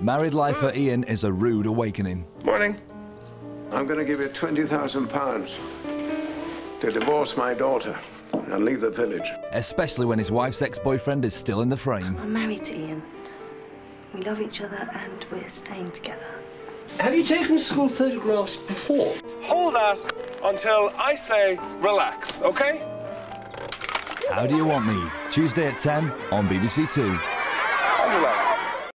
Married life for Ian is a rude awakening. Morning. I'm going to give you £20,000 to divorce my daughter and leave the village. Especially when his wife's ex-boyfriend is still in the frame. I'm married to Ian. We love each other and we're staying together. Have you taken school photographs before? Hold that until I say relax, okay? How Do You Want Me? Tuesday at 10 on BBC Two. I'll relax.